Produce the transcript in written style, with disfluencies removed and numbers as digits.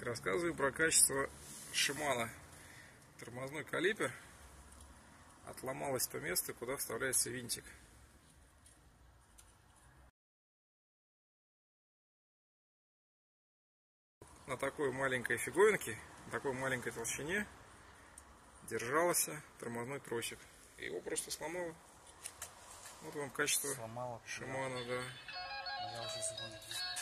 Рассказываю про качество Shimano. Тормозной калипер. Отломалось то место, куда вставляется винтик. На такой маленькой фиговинке, на такой маленькой толщине держался тормозной тросик. И его просто сломало. Вот вам качество Shimano, да. Я уже звоню.